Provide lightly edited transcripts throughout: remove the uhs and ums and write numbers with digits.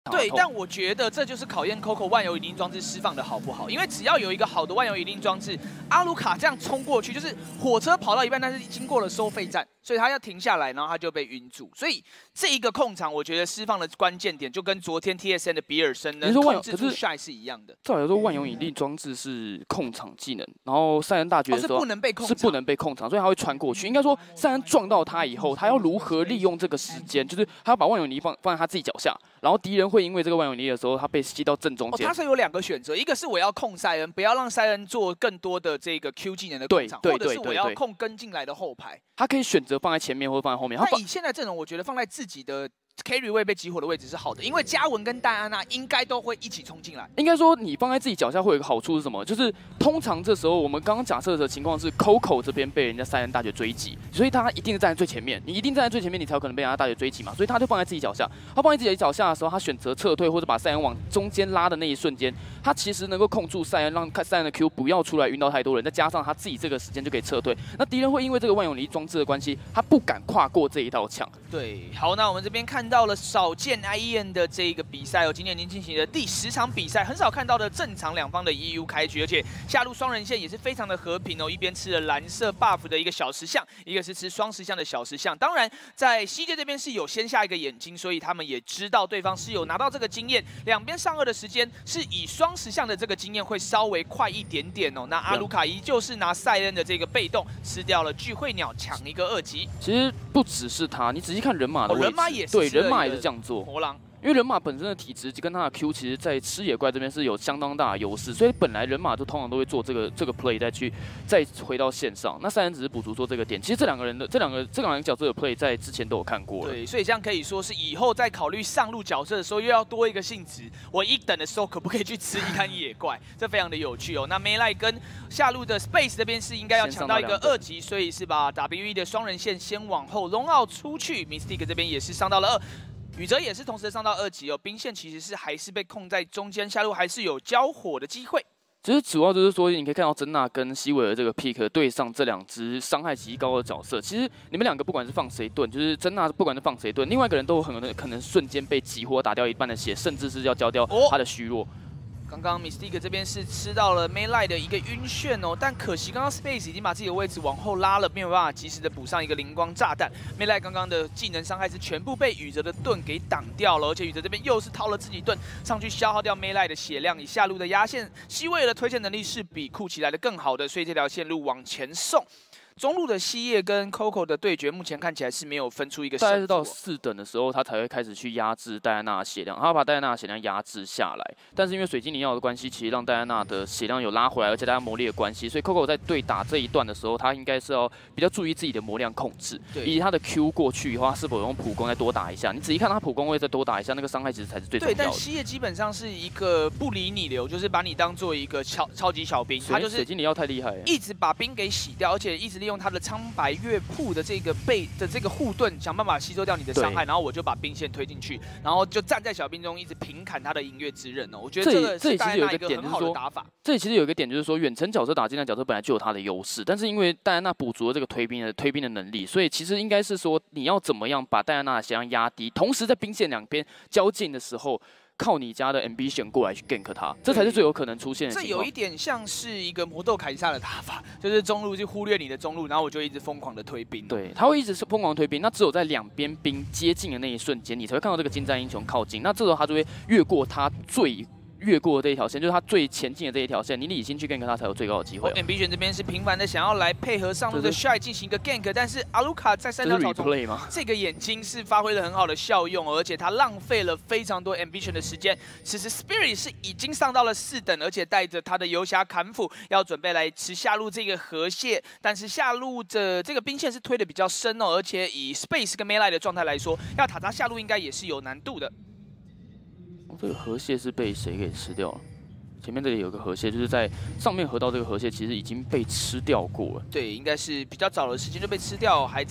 对，但我觉得这就是考验 Coco 万有引力装置释放的好不好，因为只要有一个好的万有引力装置，阿卢卡这样冲过去，就是火车跑到一半，但是经过了收费站，所以他要停下来，然后他就被晕住。所以这一个控场，我觉得释放的关键点就跟昨天 TSN 的比尔森能控制住 Shy 是一样的。 照理说，万有引力装置是控场技能，然后赛恩大绝的时候是不能被控场，所以他会穿过去。应该说，赛恩撞到他以后，他要如何利用这个时间，就是他要把万有引力放在他自己脚下。 然后敌人会因为这个万有引力的时候，他被吸到正中间。 他是有2个选择，一个是我要控赛恩，不要让赛恩做更多的这个 Q 技能的控场，或者是我要控跟进来的后排。 他可以选择放在前面或者放在后面。 那以现在阵容，我觉得放在自己的 carry 位被激活的位置是好的，因为嘉文跟戴安娜应该都会一起冲进来。 应该说你放在自己脚下会有一个好处是什么？就是通常这时候我们刚刚假设的情况是 Coco 这边被人家赛恩大绝追击，所以他一定是站在最前面。你一定站在最前面，你才有可能被人家大绝追击嘛。所以他就放在自己脚下。他放在自己脚下的时候，他选择撤退或者把赛恩往中间拉的那一瞬间，他其实能够控住赛恩，让赛恩的 Q 不要出来晕到太多人，再加上他自己这个时间就可以撤退。那敌人会因为这个万有引力装置的关系，他不敢跨过这一道墙。 对，好，那我们这边看到了少见 IEN 的这个比赛哦，今年已经进行了第10场比赛，很少看到的正常两方的 EU 开局，而且下路双人线也是非常的和平哦，一边吃了蓝色 buff 的一个小石像，一个是吃双石像的小石像。当然，在西界这边是有先下一个眼睛，所以他们也知道对方是有拿到这个经验，两边上2的时间是以双石像的这个经验会稍微快一点点哦。那阿卢卡依旧是拿赛恩的这个被动吃掉了聚会鸟，抢一个2级。 其实不只是他，你仔细看人马的位置， 人马也是对，人马也是这样做。 魔狼。 因为人马本身的体质跟他的 Q， 其实在吃野怪这边是有相当大的优势，所以本来人马就通常都会做这个 play 再回到线上。那赛恩只是补足说这个点，其实这两个人角色的 play 在之前都有看过了。 对，所以这样可以说是以后在考虑上路角色的时候，又要多一个性质。我1等的时候可不可以去吃一滩野怪？这非常的有趣哦。那 Melee 跟下路的 Space 这边是应该要抢到一个2级，所以是把 WE 的双人线先往后龙奥出去 ，Mystic 这边也是上到了2。 宇哲也是同时上到2级哦，兵线其实是还是被控在中间，下路还是有交火的机会。 其实主要就是说，你可以看到珍娜跟西维尔这个 pick 对上这2只伤害极高的角色，其实你们2个不管是放谁盾，就是珍娜不管是放谁盾，另外一个人都很可能瞬间被集火打掉一半的血，甚至是要交掉他的虚弱。 刚刚 Mystic 这边是吃到了 Melee 的一个晕眩哦，但可惜刚刚 Space 已经把自己的位置往后拉了，没有办法及时的补上一个灵光炸弹。Melee 刚刚的技能伤害是全部被宇哲的盾给挡掉了，而且宇哲这边又是掏了自己盾上去消耗掉 Melee 的血量，以下路的压线，西维尔的推荐能力是比库奇来的更好的，所以这条线路往前送。 中路的西叶跟 Coco 的对决，目前看起来是没有分出一个胜负。 大概是到4等的时候，他才会开始去压制戴安娜的血量，他要把戴安娜的血量压制下来。但是因为水晶灵药的关系，其实让戴安娜的血量有拉回来，而且大家魔力的关系，所以 Coco 在对打这一段的时候，他应该是要比较注意自己的魔量控制，以及他的 Q 过去以后，他是否用普攻再多打一下。你仔细看他普攻会再多打一下，那个伤害其实才是最重要的。 对，但西叶基本上是一个不理你流，就是把你当做一个超级小兵，他就是水晶灵药太厉害了， 一直把兵给洗掉，而且一直利用他的苍白月铺的这个护盾，想办法吸收掉你的伤害，然后我就把兵线推进去，然后就站在小兵中一直平砍他的银月之刃哦。我觉得这里其实有一个点就是说，这里其实有一个点就是说，远程角色打近战角色本来就有他的优势，但是因为戴安娜补足了这个推兵的能力，所以其实应该是说你要怎么样把戴安娜的血量压低，同时在兵线两边交近的时候。 靠你家的 ambition 过来去 gank 他，这才是最有可能出现的情况。 这有一点像是一个魔斗凯撒的打法，就是中路就忽略你的中路，然后我就一直疯狂的推兵。 对，他会一直是疯狂推兵，那只有在两边兵接近的那一瞬间，你才会看到这个近战英雄靠近。那这时候他就会越过这一条线，就是他最前进的这一条线，你理性去 gank 他才有最高的机会。 Ambition 这边是频繁的想要来配合上路的 Shy 进行一个 gank， 但是阿卢卡在3条草丛这个眼睛是发挥了很好的效用，而且他浪费了非常多 Ambition 的时间。此时 Spirit 是已经上到了4等，而且带着他的游侠砍斧要准备来吃下路这个河蟹，但是下路的这个兵线是推的比较深哦，而且以 Space 跟 Melee 的状态来说，要塔他下路应该也是有难度的。 这个河蟹是被谁给吃掉了？前面这里有个河蟹，就是在上面河道这个河蟹其实已经被吃掉过了。 对，应该是比较早的时间就被吃掉，还在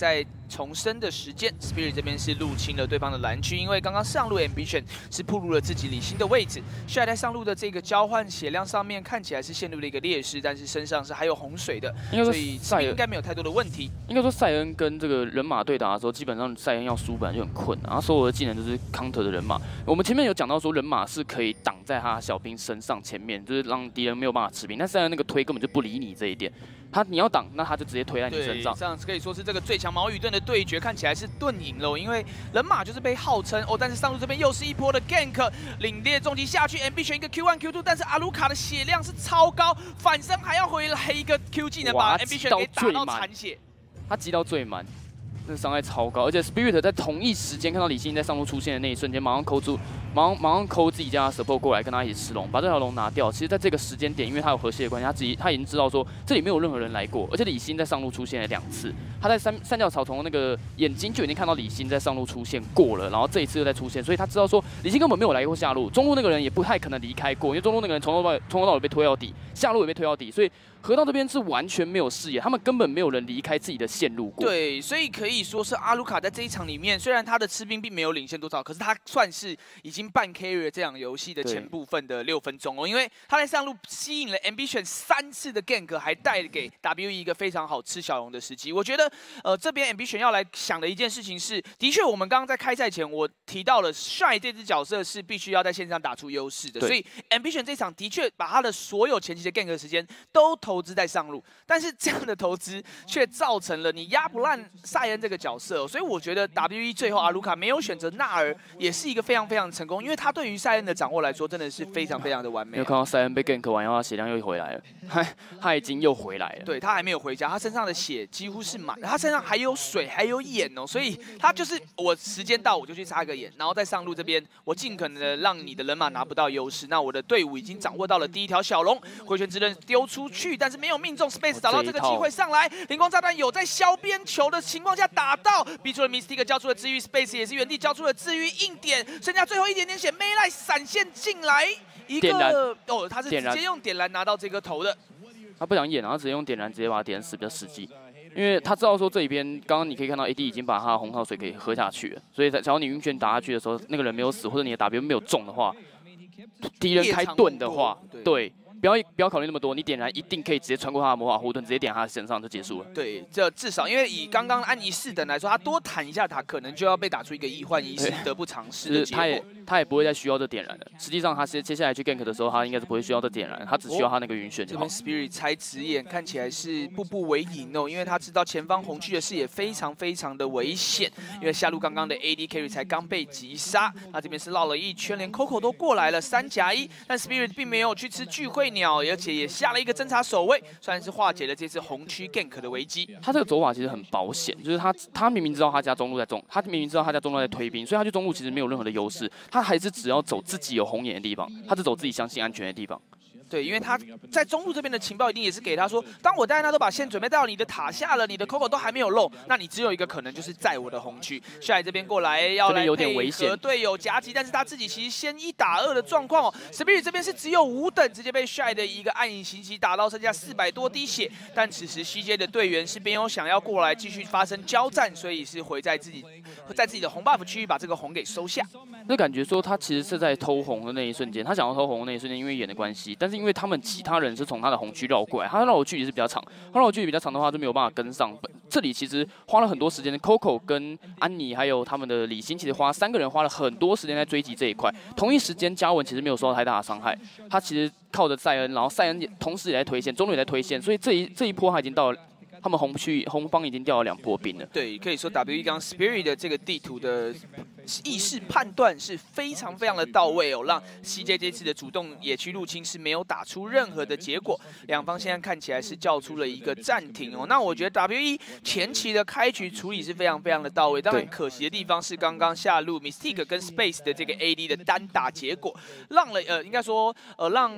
重生的时间 ，Spirit 这边是入侵了对方的蓝区，因为刚刚上路 Ambition 是暴露了自己李信的位置，下在上路的这个交换血量上面看起来是陷入了一个劣势，但是身上是还有洪水的，所以应该没有太多的问题。 应该说塞恩跟这个人马对打的时候，基本上塞恩要输本来就很困难，然后所有的技能都是 counter 的人马。我们前面有讲到说人马是可以挡在他小兵身上前面，就是让敌人没有办法吃兵，但塞恩那个推根本就不理你这一点。 你要挡，那他就直接推在你身上。 这样可以说是这个最强矛与盾的对决，看起来是盾赢了，因为人马就是被号称但是上路这边又是一波的 gank， 领猎重击下去 ，Ambition 一个 Q1 Q2， 但是阿卢卡的血量是超高，反身还要回来一个 Q 技能把 Ambition 给打到残血， 他击到最满。 那伤害超高，而且 Spirit 在同一时间看到李信在上路出现的那一瞬间，马上扣自己家的 support 过来跟他一起吃龙，把这条龙拿掉。其实，在这个时间点，因为他有河蟹的关系，他已经知道说这里没有任何人来过，而且李信在上路出现了2次，他在三角草丛那个眼睛就已经看到李信在上路出现过了，然后这一次又再出现，所以他知道说李信根本没有来过下路，中路那个人也不太可能离开过，因为中路那个人从头到尾被推到底，下路也被推到底，所以。 河道这边是完全没有视野，他们根本没有人离开自己的线路过。 对，所以可以说是阿卢卡在这一场里面，虽然他的吃兵并没有领先多少，可是他算是已经半 carry 了这场游戏的前部分的6分钟哦，因为他在上路吸引了 Ambition 3次的 gank， 还带给 WE 一个非常好吃小龙的时机。我觉得这边 Ambition 要来想的一件事情是，的确我们刚刚在开赛前我提到了 Shy 这支角色是必须要在线上打出优势的，所以 Ambition 这场的确把他的所有前期的 gank 时间都投资在上路。 但是这样的投资却造成了你压不烂塞恩这个角色，所以我觉得 WE 最后阿卢卡没有选择纳尔，也是一个非常非常成功，因为他对于塞恩的掌握来说真的是非常非常的完美。 有看到塞恩被 gank 完，然后他血量又回来了，他已经又回来了。 对他还没有回家，他身上的血几乎是满，他身上还有水，还有眼哦，所以他就是我时间到我就去插个眼，然后在上路这边我尽可能的让你的人马拿不到优势。那我的队伍已经掌握到了第一条小龙，回旋之刃丢出去，但是没有命中。 Space 找到这个机会上来，灵光炸弹有在削边球的情况下打到，逼出了 Mystic 交出了治愈 ，Space 也是原地交出了治愈硬点，剩下最后一点点血 ，Melee 闪现进来一个他是直接用点燃拿到这个头的， 他不想演，然后直接用点燃直接把他点死，比较实际。因为他知道说这里边刚刚你可以看到 AD 已经把他的红桃水给喝下去了，所以只要你晕眩打下去的时候，那个人没有死或者你的 W 没有中的话，敌人开盾的话，对。 不要考虑那么多，你点燃一定可以直接穿过他的魔法护盾，直接点他的身上就结束了。 对，这至少因为以刚刚安妮4等来说，他多弹一下塔，可能就要被打出一个1换1，是得不偿失的结果。 他也不会再需要这点燃了。实际上，他接下来去 gank 的时候，他应该是不会需要这点燃，他只需要他那个晕眩就好。 这边 Spirit 才直眼看起来是步步为营哦，因为他知道前方红区的视野非常非常的危险，因为下路刚刚的 AD carry 才刚被击杀，他这边是绕了一圈，连 Coco 都过来了3夹1，但 Spirit 并没有去吃聚会鸟，而且也 下了一个侦察守卫，算是化解了这次红区 gank 的危机。 他这个走法其实很保险，就是他明明知道他家中路在他明明知道他家中路在推兵，所以他去中路其实没有任何的优势，他还是只要走自己有红眼的地方，他是走自己相信安全的地方。 对，因为他在中路这边的情报一定也是给他说，当我戴安娜都把线准备到你的塔下了，你的 Coco 都还没有漏，那你只有一个可能就是在我的红区。下来这边过来要来配合队友夹击，但是他自己其实先1打2的状况哦。Spirit 这边是只有5等，直接被 Shy 的一个暗影袭击打到剩下400多滴血，但此时 CJ 的队员是没有想要过来继续发生交战，所以是回在自己的红 buff 区域把这个红给收下。 那感觉说他其实是在偷红的那一瞬间，他想要偷红的那一瞬间，因为眼的关系，但是因为他们其他人是从他的红区绕过来，他绕的距离是比较长，他绕的距离比较长的话就没有办法跟上。这里其实花了很多时间的 Coco 跟安妮还有他们的李欣，其实3个人花了很多时间在追击这一块。同一时间，嘉文其实没有受到太大的伤害，他其实靠着塞恩，然后塞恩同时也在推线，中路也在推线，所以这一波他已经到了。 他们红方已经掉了2波兵了。 对，可以说 WE 刚 Spirit 的这个地图的意识判断是非常非常的到位哦，让 CJ 这次的主动野区入侵是没有打出任何的结果，两方现在看起来是叫出了一个暂停哦。那我觉得 WE 前期的开局处理是非常非常的到位，当然可惜的地方是刚刚下路 Mystic 跟 Space 的这个 AD 的单打结果，让了应该说让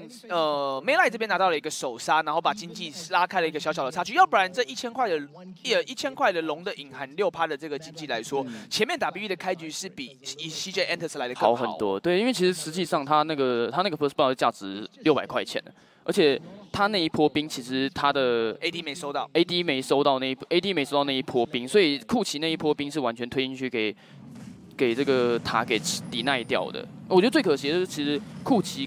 Melee 这边拿到了一个首杀，然后把经济拉开了一个小小的差距，要不然这1000块的龙的隐含6%的这个经济来说，前面 WE 的开局是比CJ Enters 来的更好很多。对，因为其实实际上他那个 First Blood 的价值600块钱，而且他那一波兵其实他的 AD 没收到 ，AD 没收到那一波兵，所以库奇那一波兵是完全推进去给这个塔给抵耐掉的。我觉得最可惜的是，其实库奇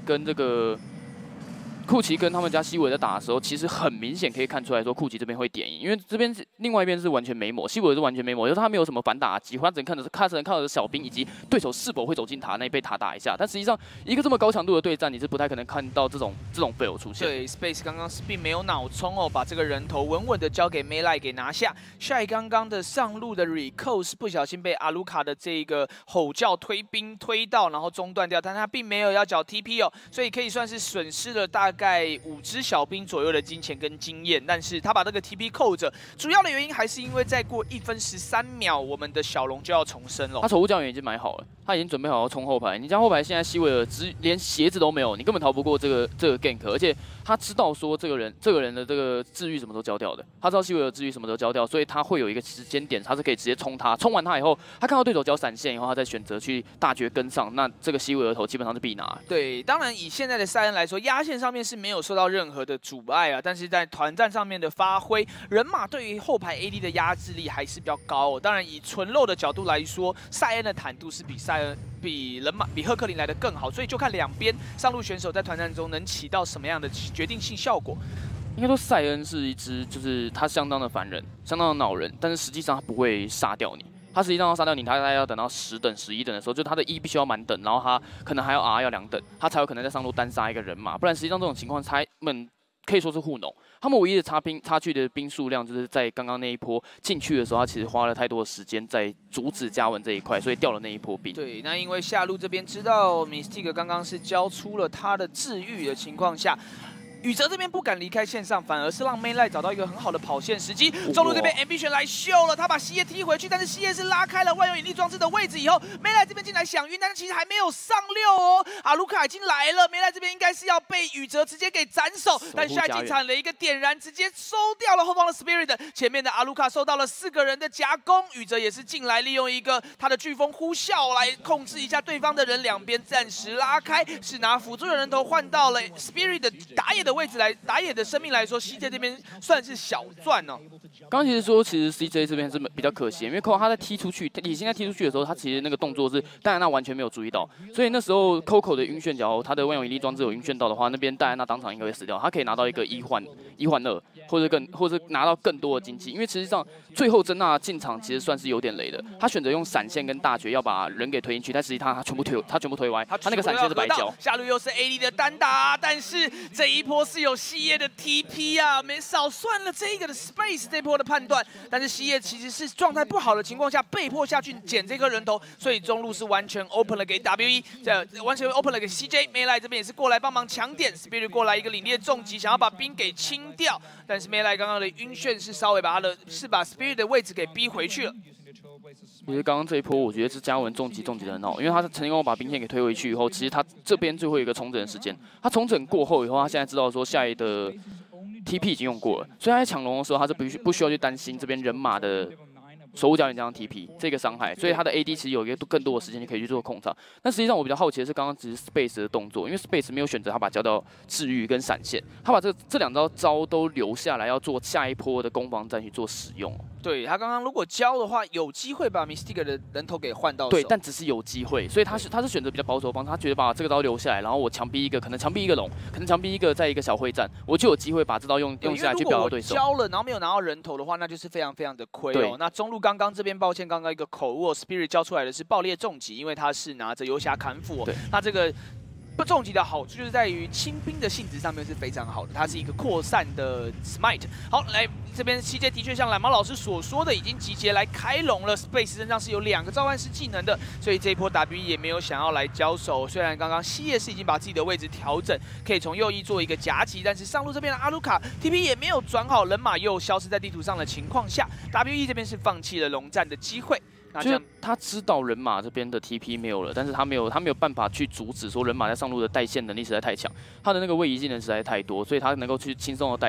跟他们家西维在打的时候，其实很明显可以看出来说库奇这边会点赢，因为这边是另外一边是完全没抹，西维是完全没抹，就是他没有什么反打机会，他只能看着小兵以及对手是否会走进塔内被塔打一下。但实际上一个这么高强度的对战，你是不太可能看到这种 fail 出现。 对 ，Space 刚刚是并没有脑冲哦，把这个人头稳稳的交给 Melee 给拿下。Shy 刚刚的上路的 Recall 是不小心被阿卢卡的这个吼叫推兵推到，然后中断掉，但他并没有要缴 TP 哦，所以可以算是损失了大概5只小兵左右的金钱跟经验。但是他把这个 TP 扣着，主要的原因还是因为再过1分13秒，我们的小龙就要重生了。 他守护教员已经买好了，他已经准备好要冲后排。你家后排现在西维尔连鞋子都没有，你根本逃不过这个 gank， 而且他知道说这个人的这个治愈什么时候交掉的，他知道西维尔治愈什么时候交掉，所以他会有一个时间点，他是可以直接冲他，冲完他以后，他看到对手交闪现以后，他再选择去大绝跟上，那这个西维尔头基本上是必拿。 对，当然以现在的塞恩来说，压线上面是没有受到任何的阻碍啊，但是在团战上面的发挥，人马对于后排 AD 的压制力还是比较高哦。当然以纯肉的角度来说，塞恩的坦度是比赫克林来的更好，所以就看两边上路选手在团战中能起到什么样的决定性效果。 应该说塞恩是一只，就是他相当的烦人，相当的恼人，但是实际上他不会杀掉你。他实际上要杀掉你，他大概要等到10等、11等的时候，就他的E必须要满等，然后他可能还要 R 要2等，他才有可能在上路单杀一个人马，不然实际上这种情况他们可以说是糊弄。他们唯一的差距的兵数量，就是在刚刚那一波进去的时候，他其实花了太多的时间在阻止嘉文这一块，所以掉了那一波兵。 对，那因为下路这边知道 Mystic 刚刚是交出了他的治愈的情况下。宇哲这边不敢离开线上，反而是让 Melee 找到一个很好的跑线时机。中路这边 Ambition 来秀了，他把西叶踢回去，但是西叶是拉开了万有引力装置的位置以后 ，Melee 这边进来想晕，但是其实还没有上6哦。阿卢卡已经来了 ，Melee 这边应该是要被宇哲直接给斩首，但现在进场了一个点燃，直接收掉了后方的 Spirit。前面的阿卢卡受到了4个人的夹攻，宇哲也是进来利用一个他的飓风呼啸来控制一下对方的人，两边暂时拉开，是拿辅助的人头换到了 Spirit 的打野的位置来打野的生命来说 ，CJ 这边算是小赚哦。 刚刚其实说，其实 CJ 这边是比较可惜，因为 Coco 他在踢出去，李现在踢出去的时候，他其实那个动作是戴安娜完全没有注意到，所以那时候 Coco 的晕眩，假如他的万有引力装置有晕眩到的话，那边戴安娜当场应该会死掉，他可以拿到一个1换2，或者拿到更多的经济，因为实际上最后珍娜进场其实算是有点雷的，他选择用闪现跟大绝要把人给推进去，但实际他全部推歪，他那个闪现是白交。 下路又是 AD 的单打，但是这一波是有西叶的 TP 啊，没少算了这个的 Space 这波的判断，但是西叶其实是状态不好的情况下被迫下去捡这颗人头，所以中路是完全 open 了给 WE， 完全 open 了给 CJ。Melee 这边也是过来帮忙抢点 ，Spirit 过来一个领猎重击，想要把兵给清掉，但是 Melee 刚刚的晕眩是稍微把Spirit 的位置给逼回去了。 其实刚刚这一波，我觉得是嘉文重击的很好，因为他成功把兵线给推回去以后，其实他这边最后一个重整的时间，他重整过后以后，他现在知道说下一的 TP 已经用过了，所以他在抢龙的时候，他是不需要去担心这边人马的守护教练这样 TP 这个伤害，所以他的 AD 其实有一个更多的时间就可以去做控场。但实际上我比较好奇的是，刚刚只是 Space 的动作，因为 Space 没有选择他把交到治愈跟闪现，他把这2招都留下来，要做下一波的攻防战去做使用。 对他刚刚如果交的话，有机会把 Mystic 的人头给换到手。 对，但只是有机会，所以他是选择比较保守的方式，他觉得把这个刀留下来，然后我强逼一个，可能强逼一个龙，可能强逼一个在一个小会战，我就有机会把这刀用下来去表到对手。 交了，然后没有拿到人头的话，那就是非常非常的亏哦。那中路刚刚这边抱歉，刚刚一个口误 ，Spirit 交出来的是爆裂重击，因为他是拿着游侠砍斧、哦。那这个。重击的好处就是在于清兵的性质上面是非常好的，它是一个扩散的 smite。好，来这边CJ的确像蓝猫老师所说的，已经集结来开龙了。Space 身上是有2个召唤师技能的，所以这一波 WE 也没有想要来交手。虽然刚刚西叶是已经把自己的位置调整，可以从右翼做一个夹击，但是上路这边的阿卢卡 TP 也没有转好，人马又消失在地图上的情况下 ，WE 这边是放弃了龙战的机会。 就是他知道人马这边的 TP 没有了，但是他没有办法去阻止说人马在上路的带线能力实在太强，他的那个位移技能实在太多，所以他能够去轻松的带线。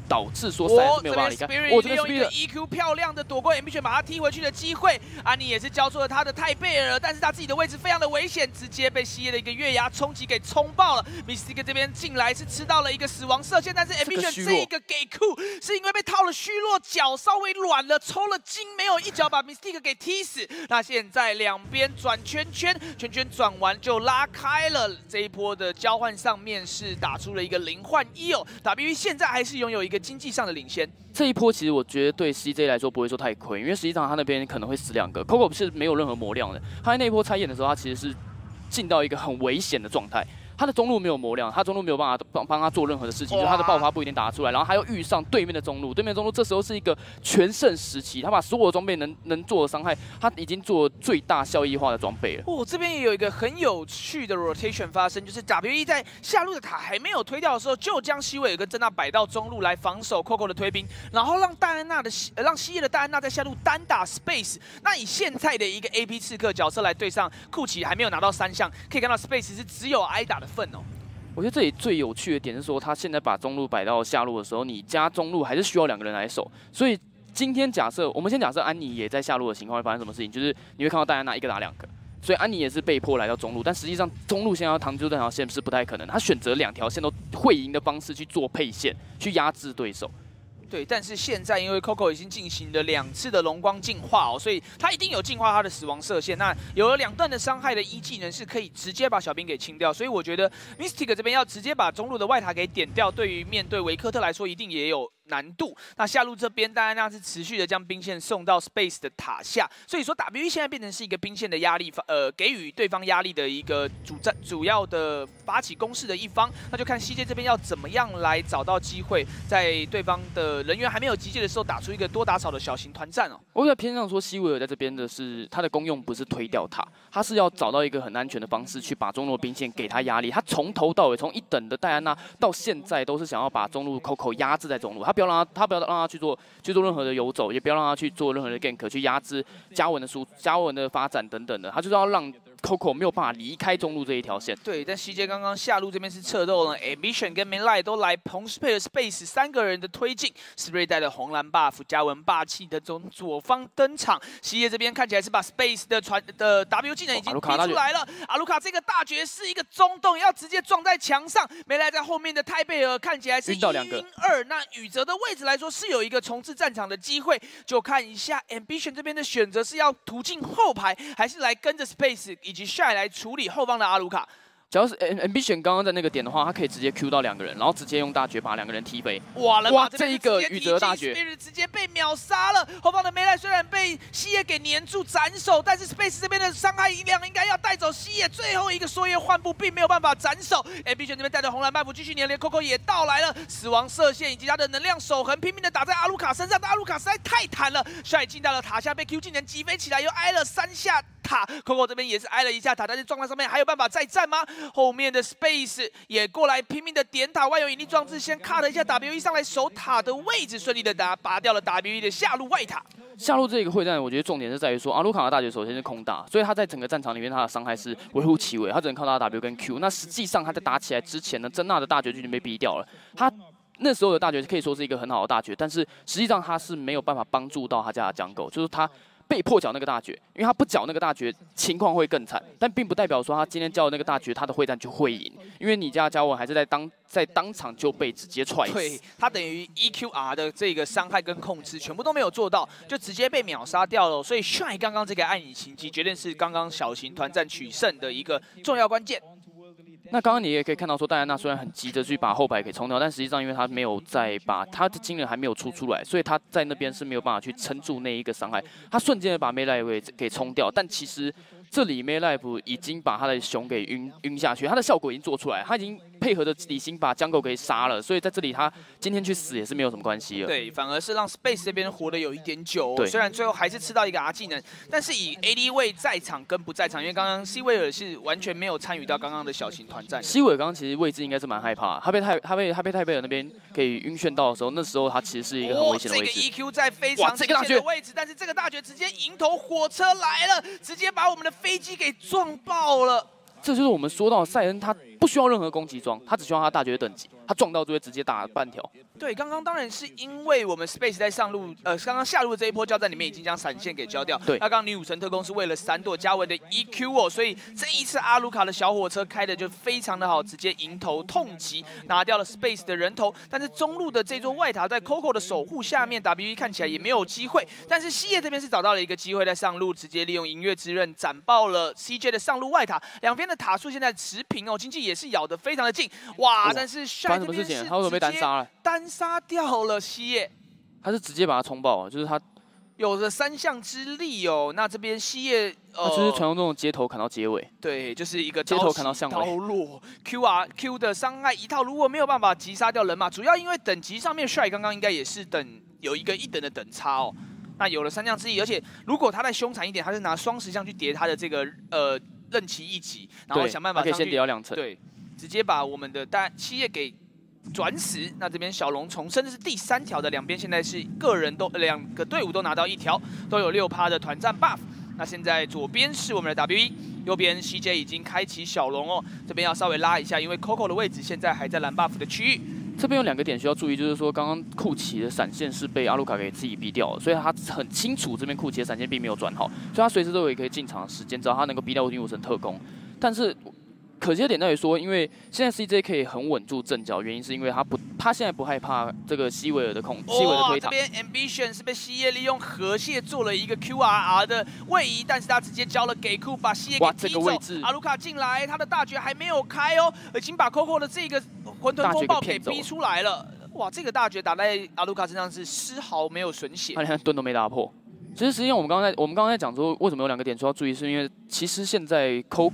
导致说赛恩是没有办法离开。 我这边用一个 EQ 漂亮的躲过 Ambition 把他踢回去的机会，安妮也是交出了他的泰贝尔，但是他自己的位置非常的危险，直接被西耶的一个月牙冲击给冲爆了。Mystic 这边进来是吃到了一个死亡射线，但是 Ambition 这一个给库是因为被套了虚弱，脚稍微软了，抽了筋，没有一脚把 Mystic 给踢死。那现在两边转圈圈，圈圈转完就拉开了。这一波的交换上面是打出了一个0换1哦 ，WE 现在还是拥有一个经济上的领先。 这一波其实我觉得对 CJ 来说不会说太亏，因为实际上他那边可能会死2个 ，Coco 是没有任何魔量的。他在那一波拆演的时候，他其实是进到一个很危险的状态。他的中路没有魔量，他中路没有办法帮他做任何的事情，就是他的爆发不一定打得出来，然后他又遇上对面的中路，对面的中路这时候是一个全盛时期，他把所有的装备能做的伤害，他已经做最大效益化的装备了。 这边也有一个很有趣的 rotation 发生，就是 WE 在下路的塔还没有推掉的时候，就将西维尔跟珍娜摆到中路来防守 Coco 的推兵，然后让西叶的戴安娜在下路单打 Space。那以现在的一个 AP 刺客角色来对上库奇，还没有拿到3项，可以看到 Space 是只有挨打的份哦。 我觉得这里最有趣的点是说，他现在把中路摆到下路的时候，你加中路还是需要2个人来守。所以今天我们先假设安妮也在下路的情况会发生什么事情，就是你会看到戴安娜1个打2个，所以安妮也是被迫来到中路，但实际上中路现在要扛住这条线是不太可能，他选择2条线都会赢的方式去做配线，去压制对手。 对，但是现在因为 Coco 已经进行了2次的龙光净化哦，所以他一定有净化他的死亡射线。那有了2段的伤害的一技能是可以直接把小兵给清掉，所以我觉得 Mystic 这边要直接把中路的外塔给点掉，对于面对维克特来说一定也有难度。那下路这边，戴安娜是持续的将兵线送到 Space 的塔下，所以说 WE 现在变成是一个兵线的压力，给予对方压力的一个主要的发起攻势的一方。那就看西界这边要怎么样来找到机会，在对方的人员还没有集结的时候，打出一个多打少的小型团战哦。 我比较偏向说，西维尔在这边的是他的功用不是推掉塔，他是要找到一个很安全的方式去把中路兵线给他压力。他从头到尾，从1等的戴安娜到现在都是想要把中路 Coco 压制在中路，他不要让他去做任何的游走，也不要让他去做任何的 gank 去压制嘉文的发展等等的，他就是要让 Coco 没有办法离开中路这一条线。 对，但西街刚刚下路这边是策斗了 ，Ambition 跟 Melee 都来同时配合 Space 3个人的推进 ，Spray 带的红蓝 buff， 嘉文霸气的从左方登场。西街这边看起来是把 Space 的 W 技能已经踢出来了，阿卢卡这个大绝是一个中洞，要直接撞在墙上。Melee 在后面的泰贝尔看起来是1晕2，那宇哲的位置来说是有一个重置战场的机会，就看一下 Ambition 这边的选择是要突进后排，还是来跟着 Space 以及 Shy 来处理后方的阿卢卡。 只要是 Ambition 刚刚在那个点的话，他可以直接 Q 到2个人，然后直接用大绝把2个人踢飞。 哇， 这一个宇哲大绝直接被秒杀了。后方的梅莱虽然被西野给黏住斩首，但是 Space 这边的伤害量应该要带走西野最后一个缩叶换步，并没有办法斩首。Ambition 这边带着红蓝buff继续黏连 Coco 也到来了，死亡射线以及他的能量守恒拼命的打在阿卢卡身上，但阿卢卡实在太坦了，帅进到了塔下被 Q 技能击飞起来，又挨了3下。塔 Coco 这边也是挨了1下塔，但是撞在上面还有办法再战吗？后面的 Space 也过来拼命的点塔，万有引力装置先 cut 了一下 WE 上来守塔的位置，顺利的拔掉了 WE 的下路外塔。 下路这个会战，我觉得重点是在于说，阿卢卡的大绝首先是空大，所以他在整个战场里面他的伤害是微乎其微，他只能靠他的 W 跟 Q。那实际上他在打起来之前呢，珍娜的大绝就已经被逼掉了，他那时候的大绝可以说是一个很好的大绝，但是实际上他是没有办法帮助到他家的jungle，就是他被迫缴那个大绝，因为他不缴那个大绝，情况会更惨。但并不代表说他今天交的那个大绝，他的会战就会赢，因为你家的嘉文还是在当场就被直接踹死。 对，他等于 EQR 的这个伤害跟控制全部都没有做到，就直接被秒杀掉了。所以 Shy 刚刚这个暗影情机，绝对是刚刚小型团战取胜的一个重要关键。 那刚刚你也可以看到说，戴安娜虽然很急着去把后排给冲掉，但实际上因为他没有再把他的惊人还没有出来，所以他在那边是没有办法去撑住那一个伤害。他瞬间的把 Melee 给冲掉，但其实这里 Melee 已经把他的熊给晕下去，他的效果已经做出来，他已经配合着李信把江狗给杀了，所以在这里他今天去死也是没有什么关系了。 对，反而是让 Space 这边活得有一点久、哦，虽然最后还是吃到一个 R 技能，但是以 AD 位在场跟不在场，因为刚刚 C 威尔是完全没有参与到刚刚的小型团战。 西伟刚刚其实位置应该是蛮害怕，他被泰贝尔那边给晕眩到的时候，那时候他其实是一个很危险的位置。 这个 EQ 在非常危险的位置，但是这个大绝直接迎头火车来了，直接把我们的飞机给撞爆了。 这就是我们说到赛恩他不不需要任何攻击装，他只需要他大绝等级，他撞到就会直接打半条。 对，刚刚当然是因为我们 Space 在上路，刚刚下路的这一波交战里面已经将闪现给交掉。 对， 那刚刚女武神特工是为了闪躲嘉文的 EQ 哦，所以这一次阿卢卡的小火车开的就非常的好，直接迎头痛击，拿掉了 Space 的人头。但是中路的这座外塔在 Coco 的守护下面 ，WE 看起来也没有机会。但是西叶这边是找到了一个机会，在上路直接利用银月之刃斩爆了 CJ 的上路外塔，两边的塔数现在持平哦，经济也是咬得非常的近，哇！但是 Shy 这边是他为什么被单杀了？ 单杀掉了西叶， 他是直接把他冲爆，就是他有着3项之力哦。那这边西叶就是传说中的街头砍到结尾， 对，就是一个街头砍到巷尾， 刀落 Q 的伤害一套，如果没有办法击杀掉人马，主要因为等级上面 Shy 刚刚应该也是有一个1等的等差哦。那有了3项之力，而且如果他再凶残一点，他是拿双10项去叠他的这个任其一级，然后想办法可以先叠到2层， 对，直接把我们的西叶给转死。那这边小龙虫甚至是第3条的，两边现在是个人都2个队伍都拿到1条，都有6%的团战 buff。那现在左边是我们的 WE， 右边 CJ 已经开启小龙哦，这边要稍微拉一下，因为 Coco 的位置现在还在蓝 buff 的区域。 这边有2个点需要注意，就是说刚刚库奇的闪现是被阿卢卡给自己逼掉了，所以他很清楚这边库奇的闪现并没有转好，所以他随时都有一个可以进场的时间，只要他能够逼掉女武神特工。但是可惜的点在于说，因为现在 CJ 可以很稳住阵脚，原因是因为他现在不害怕这个西维尔的推塔。 这边 Ambition 是被西叶利用河蟹做了一个 QRR 的位移，但是他直接交了给库，把西叶给踢走。阿卢卡进来，他的大绝还没有开哦，已经把 Coco 的这个混沌风暴给逼出来了。哇，这个大绝打在阿卢卡身上是丝毫没有损血， 他连盾都没打破。其实实际上我们刚刚在讲说，为什么有2个点需要注意，是因为其实现在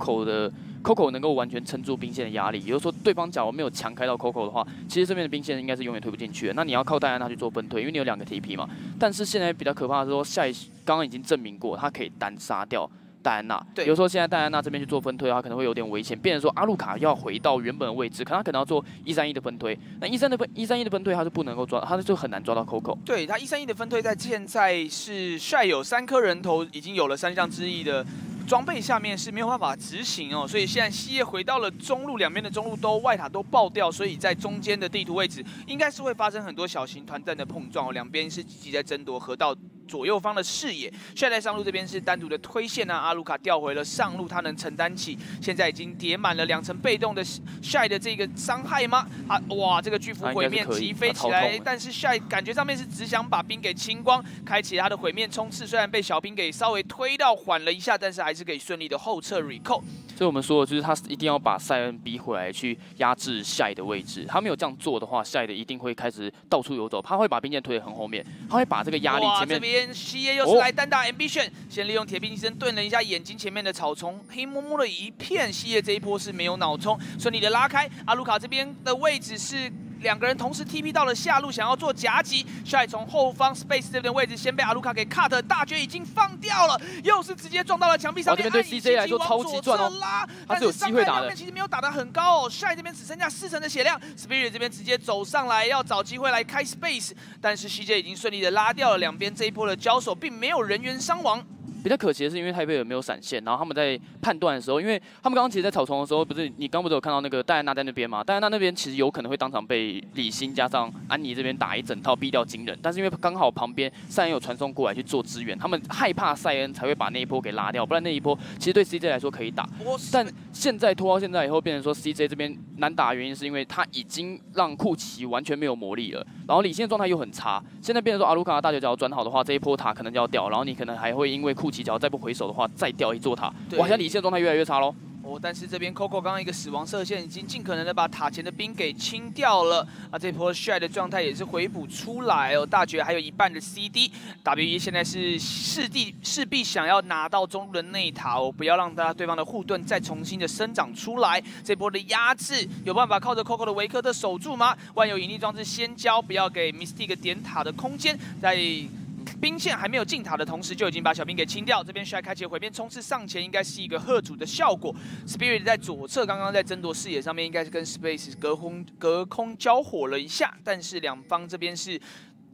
Coco 能够完全撑住兵线的压力，也就是说，对方假如没有强开到 Coco 的话，其实这边的兵线应该是永远推不进去的。那你要靠戴安娜去做分推，因为你有2个 TP 嘛。但是现在比较可怕的是说，刚刚已经证明过，他可以单杀掉戴安娜。比如说现在戴安娜这边去做分推的话，可能会有点危险，变成说阿卢卡要回到原本的位置，他可能要做131的分推。那131的分推他是不能够抓，他就很难抓到 Coco。 对他131的分推在现在是Shy有3颗人头，已经有了3项之力的装备下面是没有办法执行哦，所以现在西叶回到了中路，两边的中路都外塔都爆掉，所以在中间的地图位置应该是会发生很多小型团战的碰撞哦，两边是积极在争夺河道左右方的视野。现在上路这边是单独的推线啊，阿卢卡调回了上路，他能承担起现在已经叠满了2层被动的 Shy 的这个伤害吗？哇，这个巨幅毁灭击飞起来，但是 Shy 感觉上面是只想把兵给清光，开启他的毁灭冲刺，虽然被小兵给稍微推到缓了一下，但是还是可以顺利的后撤 recall。 所以我们说的就是他一定要把塞恩逼回来去压制Shy的位置，他没有这样做的话，Shy的一定会开始到处游走，他会把兵线推得很后面，他会把这个压力前面。 这边西叶又是来单打 Ambition，先利用铁兵身盾了一下眼睛前面的草丛，黑摸摸的一片。西叶这一波是没有脑冲，顺利的拉开。阿卢卡这边的位置是2个人同时 TP 到了下路，想要做夹击。Shy 从后方 Space 这边的位置先被阿卢卡给 cut， 大绝已经放掉了，又是直接撞到了墙壁上面。 这边对 CJ 来说超级赚哦，他是有机会打的。 其实没有打得很高哦 ，Shy 这边只剩下4成的血量 ，Spirit 这边直接走上来要找机会来开 Space， 但是 CJ 已经顺利的拉掉了，两边这一波的交手并没有人员伤亡。 比较可惜的是，因为泰贝尔没有闪现，然后他们在判断的时候，因为他们刚刚其实，在草丛的时候，不是你刚不是有看到那个戴安娜在那边吗？戴安娜那边其实有可能会当场被李欣加上安妮这边打一整套，逼掉惊人。但是因为刚好旁边塞恩有传送过来去做支援，他们害怕塞恩才会把那一波给拉掉，不然那一波其实对 CJ 来说可以打。但现在拖到现在以后，变成说 CJ 这边难打的原因是因为他已经让库奇完全没有魔力了，然后李欣的状态又很差。现在变成说阿卢卡的大绝脚转好的话，这一波塔可能就要掉，然后你可能还会因为库奇脚再不回手的话，再掉一座塔。哇，现在李现的状态越来越差喽。 哦，但是这边 Coco 刚刚一个死亡射线已经尽可能的把塔前的兵给清掉了。这波 Shy 的状态也是回补出来哦，大绝还有1半的 CD。WE 现在是势必想要拿到中路的内塔哦，不要让对方的护盾再重新的生长出来。这波的压制有办法靠着 Coco 的维克特守住吗？万有引力装置先交，不要给 Mystic 点塔的空间，在兵线还没有进塔的同时，就已经把小兵给清掉。这边 Shy 开启毁灭冲刺上前，应该是一个吓阻的效果。Spirit 在左侧，刚刚在争夺视野上面，应该是跟 Space 隔空交火了一下，但是两方这边是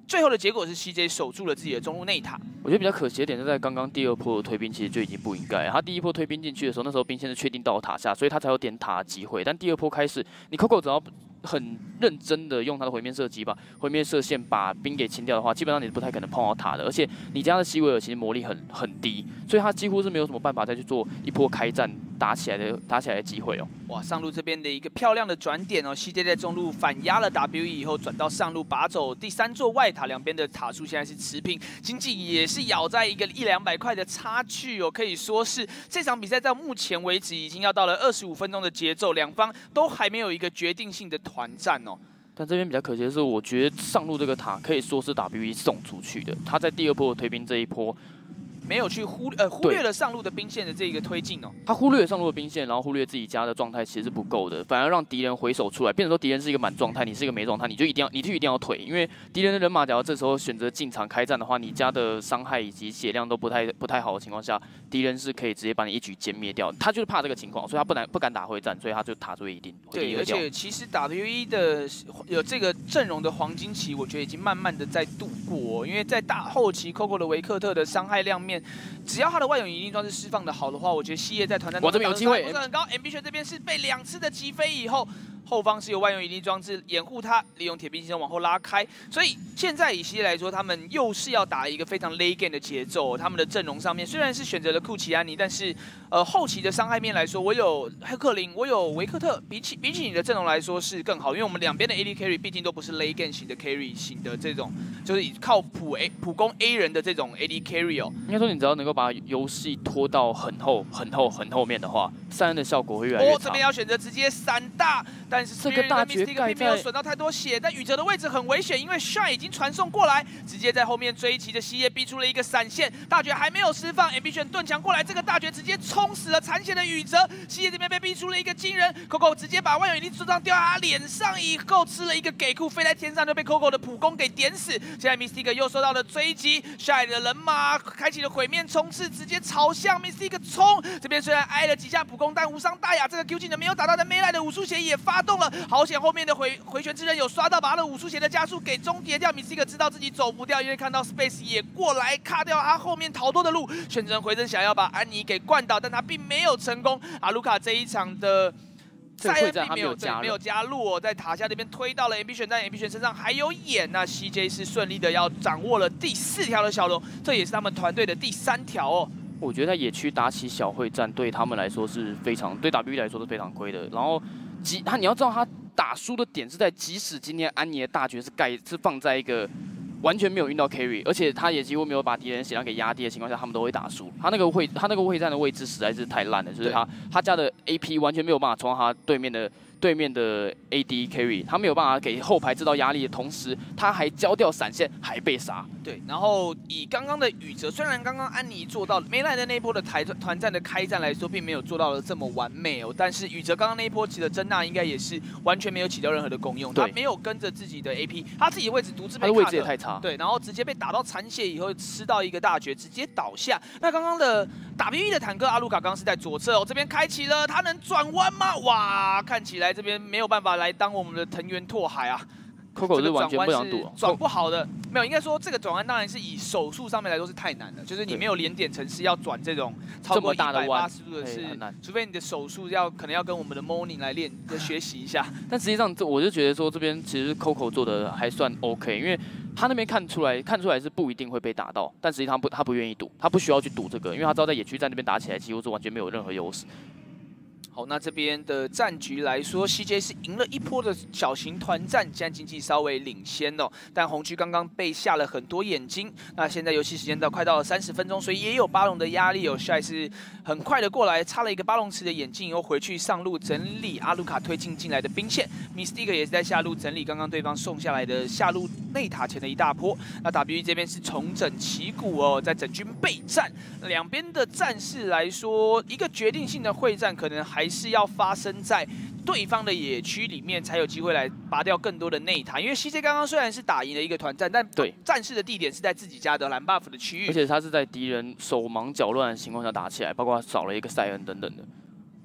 最后的结果是 CJ 守住了自己的中路内塔。 我觉得比较可惜的点是在刚刚第2波的推兵其实就已经不应该，他第1波推兵进去的时候，那时候兵线是确定到塔下，所以他才有点塔的机会。但第2波开始，你 Coco 只要很认真的用他的回面射击吧，回面射线把兵给清掉的话，基本上你是不太可能碰到塔的。而且你家的希维尔其实魔力很低，所以他几乎是没有什么办法再去做一波开战打起来的机会哦。 哇，上路这边的一个漂亮的转点哦 ，CJ 在中路反压了 WE 以后，转到上路拔走第3座外塔，两边的塔数现在是持平，经济也是咬在一个100-200块的差距哦，可以说是这场比赛到目前为止已经要到了25分钟的节奏，两方都还没有一个决定性的团战哦。 但这边比较可惜的是，我觉得上路这个塔可以说是 WE 送出去的，他在第2波的推兵这一波。 没有去忽略了上路的兵线的这个推进哦， 他忽略了上路的兵线，然后忽略自己家的状态其实是不够的，反而让敌人回手出来，变成说敌人是一个满状态，你是一个没状态，你就一定要退，因为敌人的人马只要这时候选择进场开战的话，你家的伤害以及血量都不太好的情况下，敌人是可以直接把你一举歼灭掉。他就是怕这个情况，所以他不敢打会战，所以他就塔追一定。 对，而且其实 WE 的有这个阵容的黄金期，我觉得已经慢慢的在度过、哦，因为在大后期 Coco 的维克特的伤害量面，只要他的外泳引力装置释放的好的话，我觉得西叶在团战中这边有机会， 不是很高。Ambition 这边是被2次的击飞以后，后方是有外泳引力装置掩护他，利用铁兵器往后拉开。所以现在以西叶来说，他们又是要打一个非常 late game 的节奏、哦。他们的阵容上面虽然是选择了库奇安尼，但是后期的伤害面来说，我有黑克林，我有维克特，比起你的阵容来说是更好，因为我们两边的 AD carry 毕竟都不是 late game 型的 carry 型的这种，就是靠普攻 A 人的这种 AD carry 哦。 应该说，你只要能够把游戏拖到很后面的话，3N的效果会越来越差。 这边要选择直接3大，但是这个大绝盖并没有损到太多血，但宇哲的位置很危险，因为 Shine 已经传送过来，直接在后面追击的西叶逼出了一个闪现，大绝还没有释放 ，Ambition 盾墙过来，这个大绝直接冲死了残血的宇哲，西叶这边被逼出了一个惊人 ，Coco 直接把万有引力柱上掉在他脸上以后，吃了一个给库，飞在天上就被 Coco 的普攻给点死，现在 Mystic 又受到了追击 ，Shine 的人马开启了毁面冲刺，直接朝向 Mystic 冲，这边虽然挨了几下普攻，但无伤大雅，这个 Q 技能没有打到，但梅莱的武术鞋也发动了，好险后面的回旋之刃有刷到，把他的武术鞋的加速给终结掉。Mystic 知道自己走不掉，因为看到 Space 也过来卡掉他后面逃脱的路，选择回身想要把安妮给灌倒，但他并没有成功。阿卢卡这一场的塞恩并没有加入哦，在塔下这边推到了 Ambition， 但 Ambition 身上还有眼，那 CJ 是顺利的要掌握了第4条的小龙，这也是他们团队的第3条哦。 我觉得在野区打起小会战，对他们来说是非常，对 WE 来说是非常亏的。然后你要知道他打输的点是在，即使今天安妮的大绝是放在一个完全没有运到 carry， 而且他也几乎没有把敌人血量给压低的情况下，他们都会打输。他那个会战的位置实在是太烂了，就是他家的 AP 完全没有办法冲到他对面的 AD carry， 他没有办法给后排制造压力的同时，他还交掉闪现，还被杀。 对，然后以刚刚的宇哲，虽然刚刚安妮做到梅莱的那一波的团战的开战来说，并没有做到的这么完美哦，但是宇哲刚刚那一波起的珍娜应该也是完全没有起到任何的功用，他没有跟着自己的 AP， 他自己的位置独自被卡的， 他的位置也太差。 对，然后直接被打到残血以后，吃到一个大绝，直接倒下。那刚刚的WE的坦克阿卢卡刚刚是在左侧哦，这边开启了，他能转弯吗？哇，看起来这边没有办法来当我们的藤原拓海啊。 Coco 是完全不想赌， 转不好的，没有，应该说这个转弯当然是以手速上面来说是太难了，就是你没有连点程式要转这种超过180度的是，除非你的手速可能要跟我们的 Morning 来学习一下。 但实际上我就觉得说这边其实 Coco 做的还算 OK， 因为他那边看出来是不一定会被打到，但实际上他不愿意赌，他不需要去赌这个，因为他知道在野区战那边打起来几乎是完全没有任何优势。 好，那这边的战局来说 ，CJ 是赢了一波的小型团战，现在经济稍微领先哦。但红区刚刚被下了很多眼睛，那现在游戏时间快到了30分钟，所以也有巴龙的压力哦。Shine 是很快的过来插了一个巴龙池的眼镜，又回去上路整理阿卢卡推进来的兵线 ，Mystic 也是在下路整理刚刚对方送下来的下路内塔前的一大波。那 WE 这边是重整旗鼓哦，在整军备战，两边的战事来说，一个决定性的会战可能还是要发生在对方的野区里面，才有机会来拔掉更多的内塔。因为 CJ 刚刚虽然是打赢了一个团战，但战事的地点是在自己家的蓝 buff 的区域， 而且他是在敌人手忙脚乱的情况下打起来，包括少了一个塞恩等等的。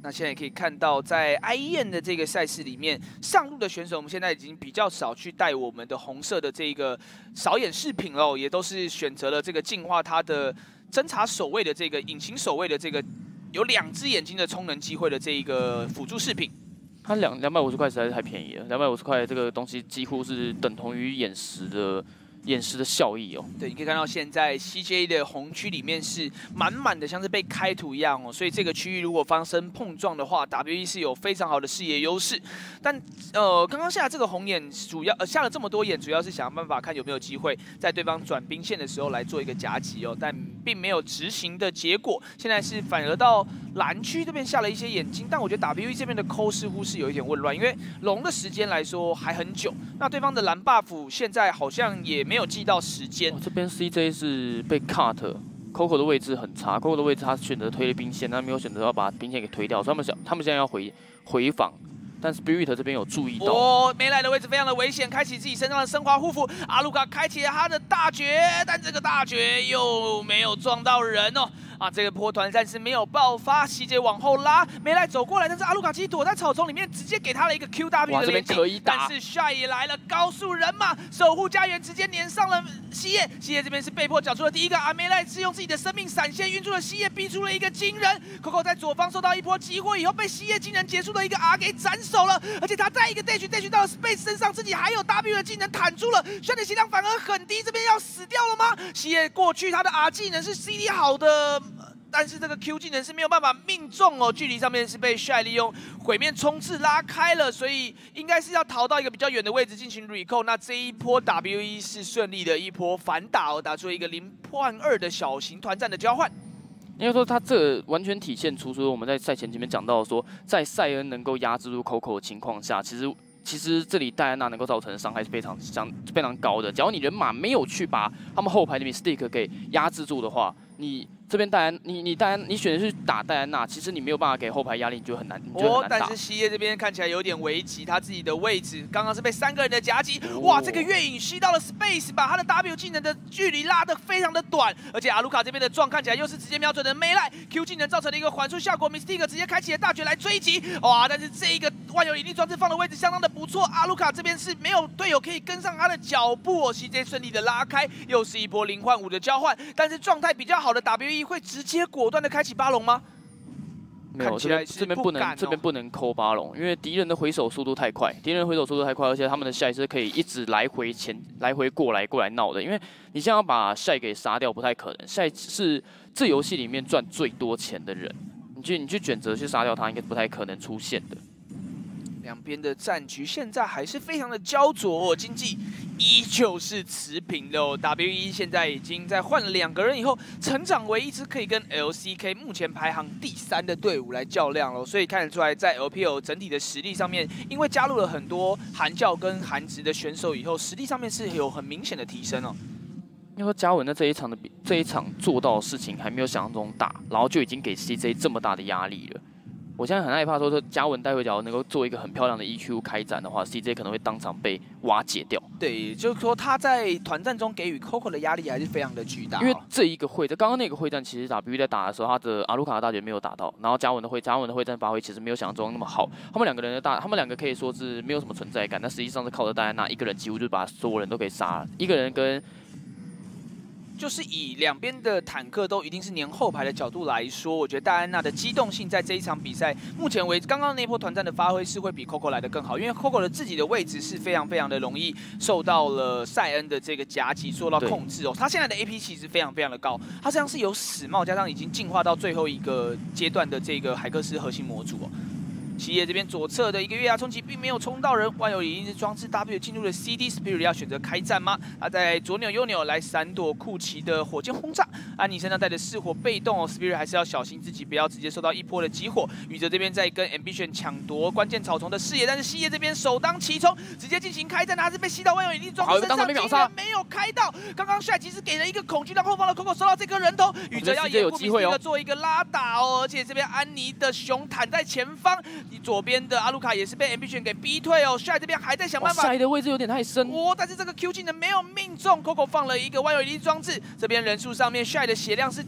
那现在也可以看到，在 IEN 的这个赛事里面，上路的选手我们现在已经比较少去带我们的红色的这个扫眼饰品了，也都是选择了这个净化它的侦察守卫的这个隐形守卫的这个有2只眼睛的充能机会的这一个辅助饰品。 它250块实在是太便宜了，250块这个东西几乎是等同于眼石的效益哦。 对，你可以看到现在 CJ 的红区里面是满满的，像是被开土一样哦。所以这个区域如果发生碰撞的话 ，WE 是有非常好的视野优势。但刚刚下这个红眼主要下了这么多眼，主要是想办法看有没有机会在对方转兵线的时候来做一个夹击哦，但并没有执行的结果。现在是反而到蓝区这边下了一些眼睛，但我觉得 WE 这边的抠似乎是有一点混乱，因为龙的时间来说还很久，那对方的蓝 buff 现在好像也没有记到时间。 这边 CJ 是被 cut。Coco 的位置很差，Coco 的位置他选择推了兵线，但没有选择要把兵线给推掉，所以他们现在要回防，但 Spirit 这边有注意到， 哦，梅莱的位置非常的危险，开启自己身上的升华护符，阿鲁卡开启了他的大绝，但这个大绝又没有撞到人哦。啊，这个波团战是没有爆发，西杰往后拉，梅莱走过来，但是阿鲁卡其实躲在草丛里面，直接给他了一个 QW 的连击，但是 Shy 也来了，高速人马守护家园直接粘上了西叶，西叶这边是被迫缴出了第一个，梅莱是用自己的生命闪现晕住了西叶，逼出了一个惊人 ，Coco 在左方受到一波激活以后，被西叶惊人结束的一个 R 给斩首了，而且他再一个 dash 到了 Space 身上，自己还有 W 的技能弹住了，Shy 的血量反而很低，这边要死掉了吗？西叶过去他的 R 技能是 CD 好的。但是这个 Q 技能是没有办法命中哦，距离上面是被 Shy 利用毁灭冲刺拉开了，所以应该是要逃到一个比较远的位置进行 recall。那这一波 WE 是顺利的一波反打哦，打出一个0.2的小型团战的交换。 应该说，他这完全体现出说我们在赛前面讲到说，在塞恩能够压制住 Coco 的情况下，其实这里戴安娜能够造成的伤害是非常高的。只要你人马没有去把他们后排的 Mystic 给压制住的话，你这边戴安，你选的是打戴安娜，其实你没有办法给后排压力，你就很难打。 但是西叶这边看起来有点危急，他自己的位置刚刚是被3个人的夹击，哇，这个月影吸到了 Space， 把他的 W 技能的距离拉得非常的短，而且阿卢卡这边的撞看起来又是直接瞄准的梅莱 Q 技能造成了一个缓速效果 ，Mystic 直接开启了大绝来追击，哇，但是这一个万有引力装置放的位置相当的不错，阿卢卡这边是没有队友可以跟上他的脚步哦 ，CJ 顺利的拉开，又是一波0换5的交换，但是状态比较好的 WE 会直接果断的开启巴龙吗？ 没有，这边不能抠巴龙，因为敌人的回手速度太快，而且他们的Shy是可以一直来回过来闹的，因为你现在要把Shy给杀掉不太可能，Shy是这游戏里面赚最多钱的人，你去选择去杀掉他，应该不太可能出现的。 两边的战局现在还是非常的焦灼哦，经济依旧是持平的哦。WE 现在已经在换了2个人以后，成长为一支可以跟 LCK 目前排行第3的队伍来较量了，所以看得出来，在 LPL 整体的实力上面，因为加入了很多韩教跟韩职的选手以后，实力上面是有很明显的提升哦。 因为嘉文在这一场做到的事情还没有想象中大，然后就已经给 CJ 这么大的压力了。我现在很害怕说嘉文待会假如能够做一个很漂亮的 EQ 开展的话 ，CJ 可能会当场被瓦解掉。 对，就是说他在团战中给予 Coco 的压力还是非常的巨大。 因为这一个会战，刚刚那个会战其实WE在打的时候，他的阿卢卡的大绝没有打到，然后嘉文的会战发挥其实没有想象中那么好。他们两个可以说是没有什么存在感，但实际上是靠着戴安娜一个人几乎就把所有人都给杀了，一个人跟。 就是以两边的坦克都一定是黏后排的角度来说，我觉得戴安娜的机动性在这一场比赛目前为止，刚刚那波团战的发挥是会比 Coco 来的更好，因为 Coco 的自己的位置是非常的容易受到了塞恩的这个夹击受到控制哦。他现在的 AP 其实非常的高，他实际上是有死帽加上已经进化到最后一个阶段的这个海克斯核心模组哦。企业这边左侧的一个月牙冲击并没有冲到人，万有引力装置 W 进入了 CD Spirit 要选择开战吗？他在左扭右扭来闪躲库奇的火箭轰炸，安妮身上带着4火被动哦 ，Spirit 还是要小心自己不要直接受到一波的集火。宇哲这边在跟 Ambition 抢夺关键草丛的视野，但是西叶这边首当其冲，直接进行开战，他是被吸到万有引力装置身上，竟然没有开到。刚刚帅其实给了一个恐惧，让后方的 Coco 收到这颗人头，宇哲要掩护米蒂克做一个拉打哦，而且这边安妮的熊坦在前方。左边的阿卢卡也是被 Ambition 给逼退哦 ，Shy 这边还在想办法。 Shy 的位置有点太深哦，但是这个 Q 技能没有命中 ，Coco 放了一个万有引力装置，这边人数上面 Shy 的血量是见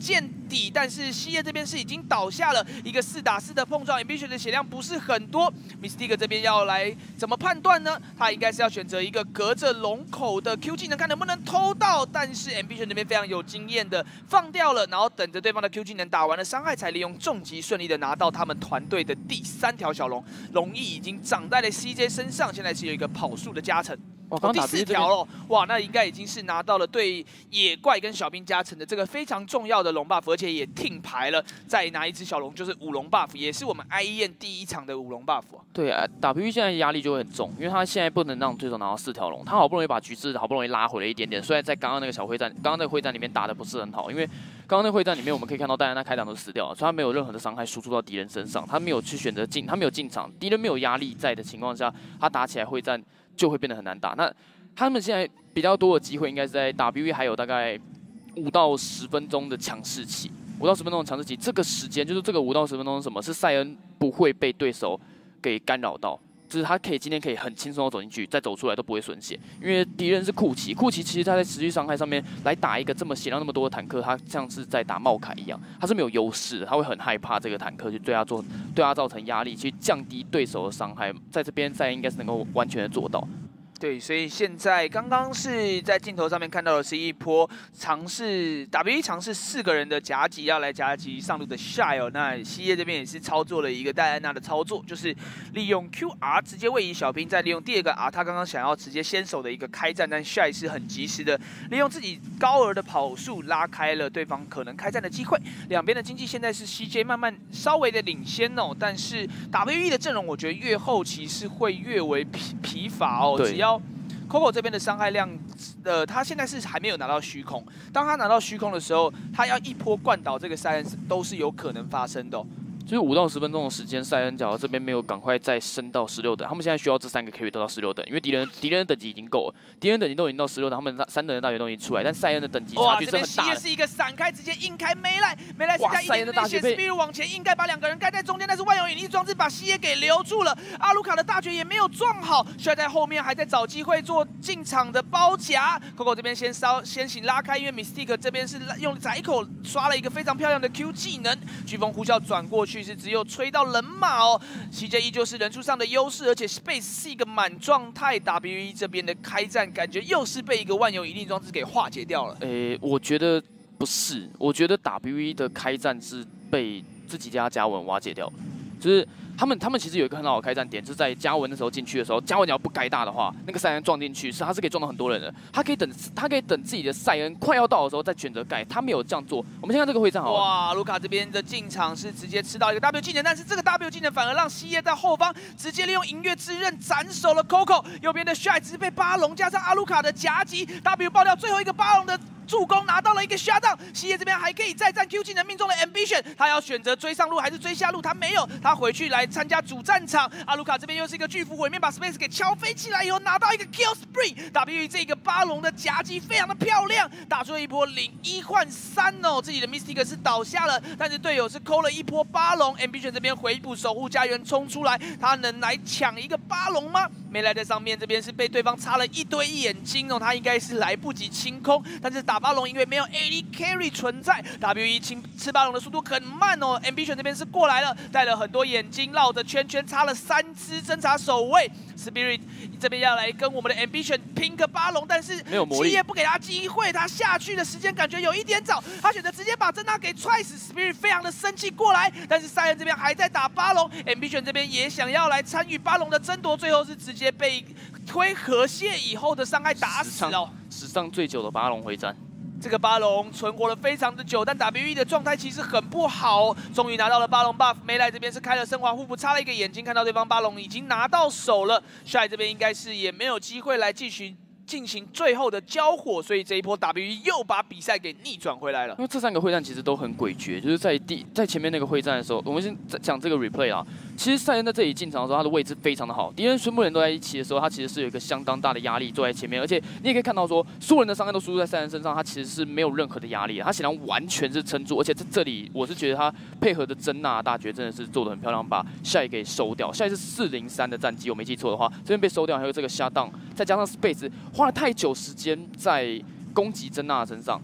底，但是西叶这边是已经倒下了一个4打4的碰撞 ，Ambition 的血量不是很多 ，Mystic 这边要来怎么判断呢？他应该是要选择一个隔着龙口的 Q 技能，看能不能偷到，但是 Ambition 这边非常有经验的放掉了，然后等着对方的 Q 技能打完了伤害，才利用重击顺利的拿到他们团队的第3条小龙，龙翼已经长在了 CJ 身上，现在是有一个跑速的加成。第4条了，哇，那应该已经是拿到了对野怪跟小兵加成的这个非常重要的龙 buff， 而且也听牌了，再拿一只小龙就是5龙 buff， 也是我们 IEN 第1场的5龙 buff。 对啊 ，WE 现在压力就会很重，因为他现在不能让对手拿到4条龙，他好不容易把局势好不容易拉回了一点点，虽然在刚刚那个小会战，刚刚那个会战里面打的不是很好，因为刚刚那个会战里面我们可以看到戴安娜开场都死掉了，所以他没有任何的伤害输出到敌人身上，他没有去选择进，他没有进场，敌人没有压力在的情况下，他打起来会战就会变得很难打。那他们现在比较多的机会应该是在 WE 还有大概5到10分钟的强势期，5到10分钟的强势期，这个时间就是这个5到10分钟是什么？是塞恩不会被对手给干扰到，就是他今天可以很轻松的走进去，再走出来都不会损血，因为敌人是库奇，库奇其实他在持续伤害上面来打一个这么血量那么多的坦克，他像是在打茂凯一样，他是没有优势的，他会很害怕这个坦克去对他造成压力，去降低对手的伤害，在这边塞恩应该是能够完全的做到。 对，所以现在刚刚是在镜头上面看到的是一波尝试 WE 尝试4个人的夹击，要来夹击上路的 Shy 哦。那西叶这边也是操作了一个戴安娜的操作，就是利用 QR 直接位移小兵，再利用第2个 R， 他刚刚想要直接先手的一个开战，但 Shy 是很及时的利用自己高额的跑速拉开了对方可能开战的机会。两边的经济现在是 CJ 慢慢稍微的领先哦，但是 WE 的阵容我觉得越后期是会越为疲乏哦，只要Coco 这边的伤害量，他现在是还没有拿到虚空。当他拿到虚空的时候，他要一波灌倒这个塞恩都是有可能发生的哦。 就是5到10分钟的时间，塞恩角这边没有赶快再升到16等，他们现在需要这3个 carry 都到16等，因为敌人的等级已经够了，敌人等级都已经到16等，他们3等的大学都已经出来，但塞恩的等级差距是很大的。 哇，这边也是一个闪开，直接硬开梅莱是在一点点血 ，Spirit 往前硬盖，把2个人盖在中间，但是万有引力装置把西耶给留住了，阿卢卡的大绝也没有撞好，帅在后面还在找机会做进场的包夹。Coco 这边先行拉开，因为 Mystic 这边是用窄口刷了一个非常漂亮的 Q 技能，飓风呼啸转过去是只有吹到人马哦 ，CJ 依旧是人数上的优势，而且 Space 是一个满状态 ，WE 这边的开战感觉又是被一个万有引力装置给化解掉了。 我觉得不是，我觉得 WE 的开战是被自己家嘉文瓦解掉了，就是他们其实有一个很好的开战点，就是在嘉文那时候进去的时候，嘉文只要不盖大的话，那个塞恩撞进去他是可以撞到很多人的，他可以等自己的塞恩快要到的时候再选择盖，他没有这样做。我们先看这个会战好了。 哇，卢卡这边的进场是直接吃到一个 W 技能，但是这个 W 技能反而让西叶在后方直接利用银月之刃斩首了 Coco， 右边的 Shy 只是被巴龙加上阿卢卡的夹击 ，W 爆掉最后一个巴龙的助攻拿到了一个 shutdown， 西叶这边还可以再战 Q 技能命中了 Ambition， 他要选择追上路还是追下路？他没有，他回去来参加主战场。阿卢卡这边又是一个巨幅毁灭，把 Space 给敲飞起来以后，拿到一个 Kill Spree。WE 这个巴龙的夹击非常的漂亮，打出了一波领1换3哦，自己的 Mystic 是倒下了，但是队友是抠了一波巴龙。Ambition 这边回补守护家园冲出来，他能来抢一个巴龙吗？没来在上面，这边是被对方插了一堆眼睛哦，他应该是来不及清空，但是打巴龙因为没有 AD carry 存在 ，WE 吃巴龙的速度很慢哦。Ambition 这边是过来了，带了很多眼睛，绕着圈圈插了3只侦察守卫。Spirit 这边要来跟我们的 Ambition 拼个巴龙，但是七叶不给他机会，他下去的时间感觉有一点早，他选择直接把侦察给踹死。Spirit 非常的生气过来，但是塞恩这边还在打巴龙 ，Ambition 这边也想要来参与巴龙的争夺，最后是直接被推河蟹以后的伤害打死哦。 史上最久的巴龙回战。 这个巴龙存活了非常的久，但 WE 的状态其实很不好，终于拿到了巴龙 buff。梅莱这边是开了升华护符，插了一个眼睛，看到对方巴龙已经拿到手了。Shy 这边应该是也没有机会来继续进行最后的交火，所以这一波 WE 又把比赛给逆转回来了。 因为这3个会战其实都很诡谲，就是在前面那个会战的时候，我们先讲这个 replay 啊。其实塞恩在这里进场的时候，他的位置非常的好，敌人全部人都在一起的时候，他其实是有一个相当大的压力坐在前面，而且你也可以看到说，所有人的伤害都输入在塞恩身上，他其实是没有任何的压力的，他显然完全是撑住，而且在这里我是觉得他配合的珍娜大绝真的是做得很漂亮，把 Shy 给收掉。Shy 是403的战绩，我没记错的话，这边被收掉，还有这个 shutdown， 再加上 Space 花了太久时间在攻击珍娜身上。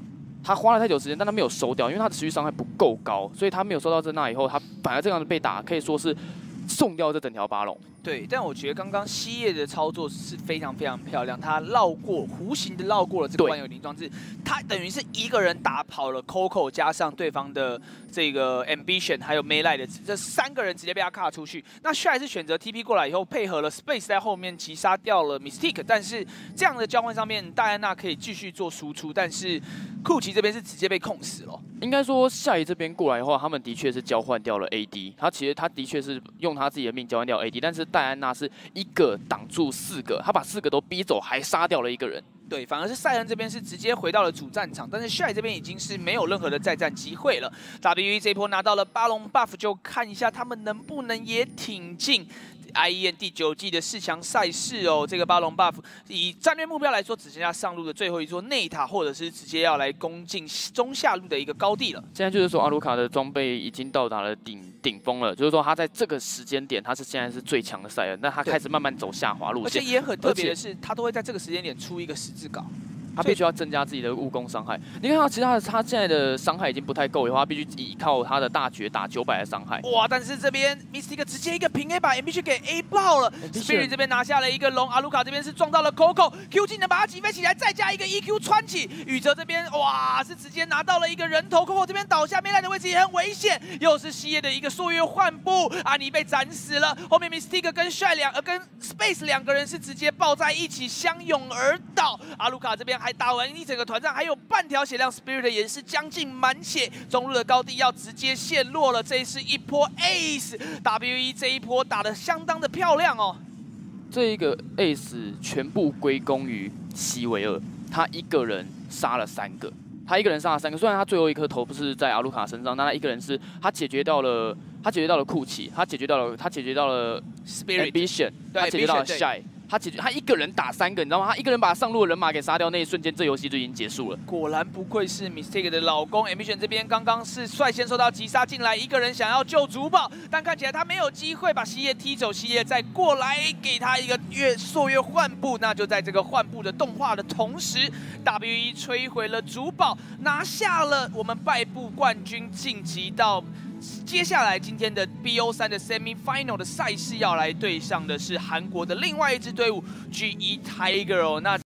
他花了太久时间，但他没有收掉，因为他的持续伤害不够高，所以他没有收到珍娜以后，他反而这样子被打，可以说是送掉这整条巴龙。 对，但我觉得刚刚希叶的操作是非常非常漂亮，他绕过弧形的绕过了这个万有灵装置，他等于是一个人打跑了 Coco 加上对方的这个 Ambition 还有 Melee 的这3个人直接被他卡出去。那 Shy 是选择 TP 过来以后，配合了 Space 在后面击杀掉了 Mystique， 但是这样的交换上面，戴安娜可以继续做输出，但是库奇这边是直接被控死了。 应该说下一这边过来的话，他们的确是交换掉了 AD， 他的确是用他自己的命交换掉 AD， 但是戴安娜是一个挡住4个，他把4个都逼走，还杀掉了1个人。 对，反而是赛恩这边是直接回到了主战场，但是 Shy 这边已经是没有任何的再战机会了。WE 这一波拿到了巴龙 buff， 就看一下他们能不能也挺进IEN 第9季的4强赛事哦。这个巴龙 buff 以战略目标来说，只剩下上路的最后一座内塔，或者是直接要来攻进中下路的一个高地了。 现在就是说阿卢卡的装备已经到达了顶峰了，就是说他在这个时间点，他是现在是最强的赛恩，但他开始慢慢走下滑路线。 而且也很特别的是，他都会在这个时间点出一个十字镐。 他必须要增加自己的误攻伤害。你看到其他的，他现在的伤害已经不太够的话，他必须依靠他的大绝打900的伤害。 哇！但是这边 Mystique 直接一个平 A 把 Ambition 给 A 爆了 ，Spirit 这边拿下了一个龙，阿卢卡这边是撞到了 Coco，Q 技能把他击飞起来，再加一个 EQ 穿起，宇哲这边哇是直接拿到了一个人头 ，Coco 这边倒下，面来的位置也很危险，又是希叶的一个朔月换步，阿尼被斩死了，后面 Mystique 跟 Shy 跟 Space 2个人是直接抱在一起相拥而倒，阿卢卡这边还打完一整个团战，还有半条血量 ，Spirit 也是将近满血，中路的高地要直接陷落了。这是一波 Ace，WE 这一波打得相当的漂亮哦。 这一个 Ace 全部归功于希维尔，他一个人杀了3个。他一个人杀了3个，虽然他最后一颗头不是在阿卢卡身上，但他一个人是他解决掉了库奇，他解决到了 Ambition， 他解决到了 Shy。他一个人打3个，你知道吗？他一个人把上路的人马给杀掉，那一瞬间，这游戏就已经结束了。 果然不愧是 Mystique 的老公 ，Ambition 这边刚刚是率先受到击杀进来，一个人想要救主堡，但看起来他没有机会把希叶踢走，希叶再过来给他一个朔月换步，那就在这个换步的动画的同时 ，WE 摧毁了主堡，拿下了我们败部冠军，晋级到。接下来今天的 BO3 的 Semi-Final 的赛事要来对上的是韩国的另外一支队伍 G1 Tiger 哦，那。